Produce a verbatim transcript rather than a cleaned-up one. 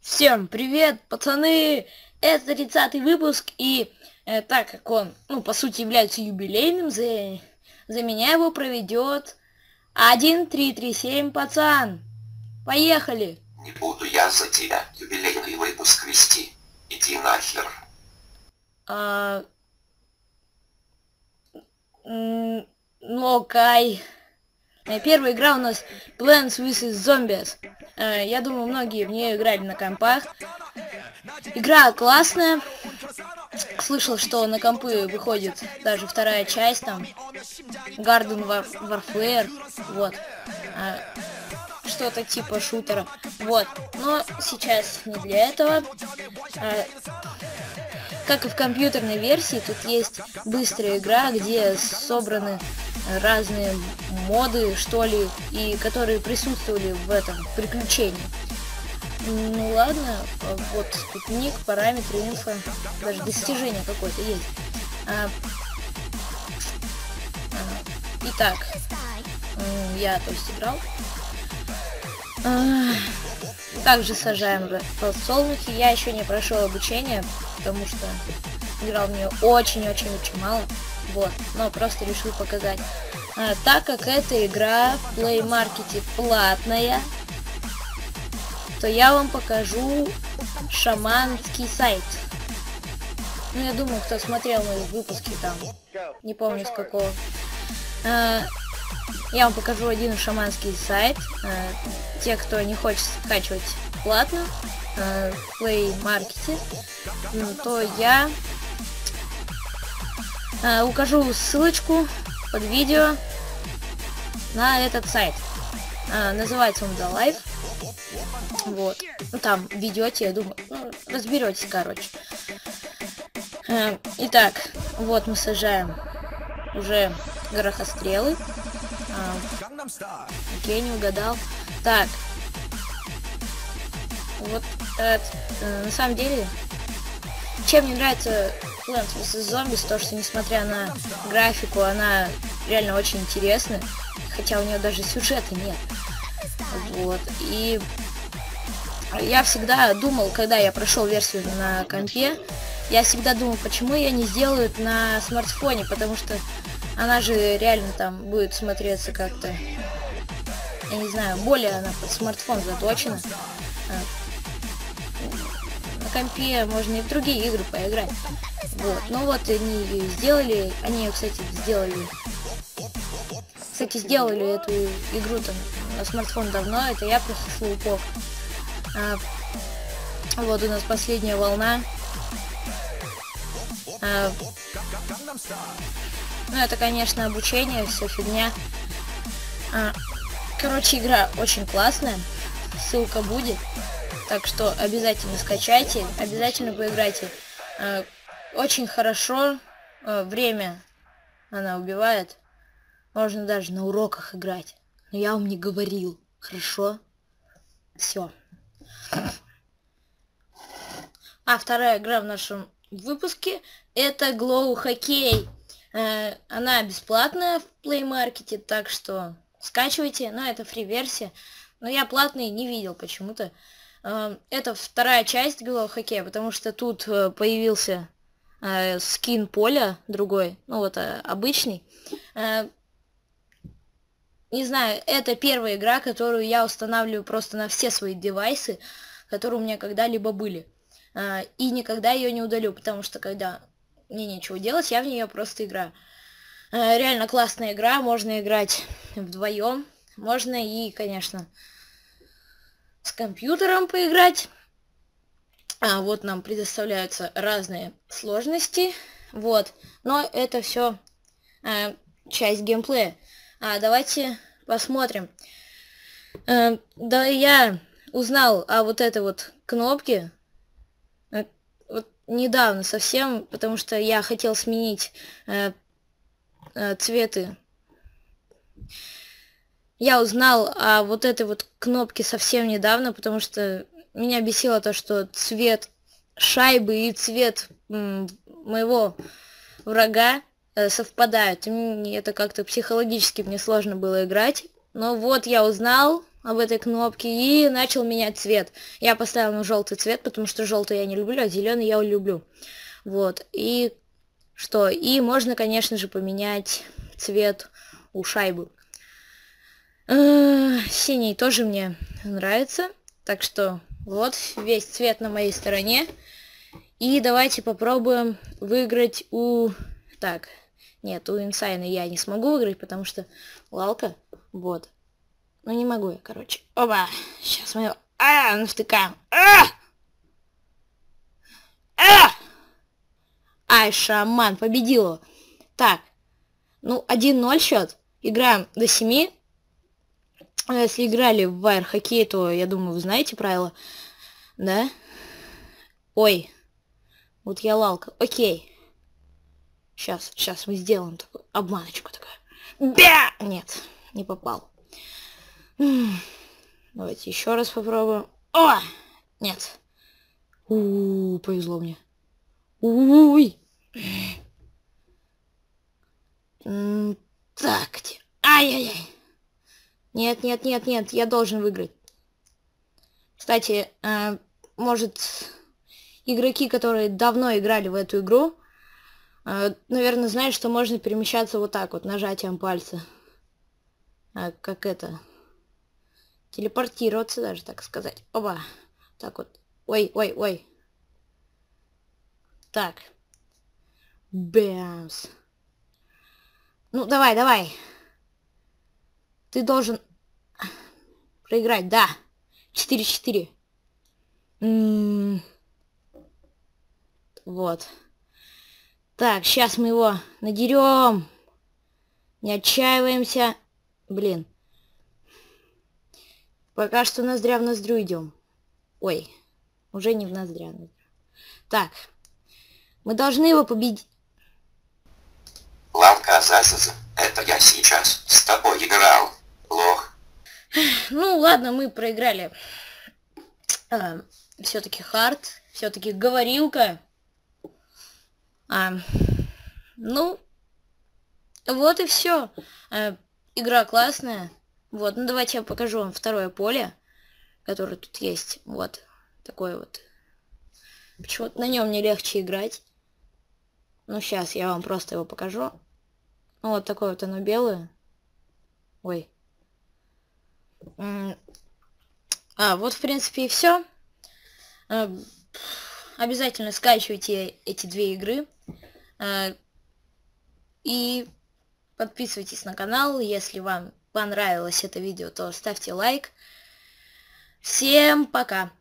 Всем привет, пацаны! Это тридцатый выпуск, и э, так как он, ну, по сути, является юбилейным, за, за меня его проведет один три три семь пацан. Поехали! Не буду я за тебя юбилейный выпуск вести. Иди нахер. А, м, ну, окей. Э, Первая игра у нас Plants vs Zombies. Э, Я думаю, многие в нее играли на компах. Игра классная. Слышал, что на компы выходит даже вторая часть, там, Garden War Warfare, вот. А, что-то типа шутера. Вот. Но сейчас не для этого. А, как и в компьютерной версии, тут есть быстрая игра, где собраны разные моды, что ли, и которые присутствовали в этом приключении. Ну ладно, вот тут ник, параметры, инфо, даже достижение какое-то есть. А, а, итак, я то есть играл. А, также сажаем подсолнухи. Я еще не прошел обучение, потому что играл в нее очень-очень-очень мало. Вот, но просто решил показать. А, так как эта игра в Play Market платная, то я вам покажу шаманский сайт. Ну, я думаю, кто смотрел мои выпуски там, не помню с какого. А, я вам покажу один шаманский сайт. А, те, кто не хочет скачивать платно а, в Play Market, ну, то я а, укажу ссылочку под видео на этот сайт. А, называется он The Life. Вот. Ну, там ведете, я думаю, ну, разберетесь, короче. Э, итак, вот мы сажаем уже горохострелы. А, окей, не угадал. Так. Вот, э, э, на самом деле, чем мне нравится Plants vs Zombies, то, что несмотря на графику, она реально очень интересная. Хотя у нее даже сюжета нет. Вот. И я всегда думал, когда я прошел версию на компе, я всегда думал, почему я не сделаю это на смартфоне, потому что она же реально там будет смотреться как-то, я не знаю, более она под смартфон заточена. На компе можно и в другие игры поиграть. Вот. Ну вот они ее сделали, они ее, кстати, сделали. Кстати, сделали эту игру там на смартфон давно, это я просто слоупок. А, вот у нас последняя волна. А, ну это, конечно, обучение, все фигня. А, короче, игра очень классная, ссылка будет, так что обязательно скачайте, обязательно поиграйте. А, очень хорошо, а, время она убивает, можно даже на уроках играть, но я вам не говорил, хорошо? Все. А вторая игра в нашем выпуске это Glow Hockey. Э, она бесплатная в Play Market, так что скачивайте. Но это фри-версия. Но я платный не видел почему-то. Э, это вторая часть Glow Hockey, потому что тут э, появился э, скин поля другой. Ну вот э, обычный. Э, не знаю, это первая игра, которую я устанавливаю просто на все свои девайсы, которые у меня когда-либо были. Uh, и никогда ее не удалю, потому что когда мне нечего делать, я в нее просто играю. Uh, реально классная игра, можно играть вдвоем, можно и, конечно, с компьютером поиграть. А вот нам предоставляются разные сложности, вот. Но это все uh, часть геймплея. А давайте посмотрим. Uh, да, я узнал о вот этой вот кнопке. Вот недавно совсем, потому что я хотел сменить э, э, цветы. Я узнал о вот этой вот кнопке совсем недавно, потому что меня бесило то, что цвет шайбы и цвет м, моего врага э, совпадают. И это как-то психологически мне сложно было играть. Но вот я узнал, об этой кнопке и начал менять цвет. Я поставил на желтый цвет, потому что желтый я не люблю, а зеленый я люблю. Вот, и что? И можно, конечно же, поменять цвет у шайбы. Синий тоже мне нравится, так что вот весь цвет на моей стороне. И давайте попробуем выиграть у... Так, нет, у Инсайна я не смогу выиграть, потому что лалка, вот. Ну не могу я, короче. Оба, сейчас мы его... А, навтыкаем. А! А! Ай, шаман, победил его. Так, ну один ноль счет. Играем до семи. Если играли в Wire хоккей, то, я думаю, вы знаете правила. Да? Ой. Вот я лалка. Окей. Сейчас, сейчас мы сделаем такую обманочку такую. Бя! Нет, не попал. Давайте еще раз попробуем. О! Нет. У-у-у, повезло мне. Уй. Так, где? Ай-яй-яй. Нет, нет, нет, нет, я должен выиграть. Кстати, э, может, игроки, которые давно играли в эту игру, э, наверное, знают, что можно перемещаться вот так вот, нажатием пальца. А, как это? Телепортироваться даже, так сказать. Оба. Так вот. Ой, ой, ой. Так. Бэмс. Ну, давай, давай. Ты должен проиграть, да. четыре четыре. М-м-м. Вот. Так, сейчас мы его надерем. Не отчаиваемся. Блин. Пока что ноздря в ноздрю идем. Ой. Уже не в ноздря. В ноздрю. Так. Мы должны его победить. Лалка Азазаза, это я сейчас с тобой играл. Лох. Ну ладно, мы проиграли. А, все-таки хард, все-таки говорилка. А, ну, вот и все. А, игра классная. Вот, ну давайте я покажу вам второе поле, которое тут есть. Вот, такое вот. Почему-то на нем мне легче играть. Ну, сейчас я вам просто его покажу. Вот такое вот оно белое. Ой. А, вот, в принципе, и все. Обязательно скачивайте эти две игры. И подписывайтесь на канал. Если вам понравилось это видео, то ставьте лайк. Всем пока!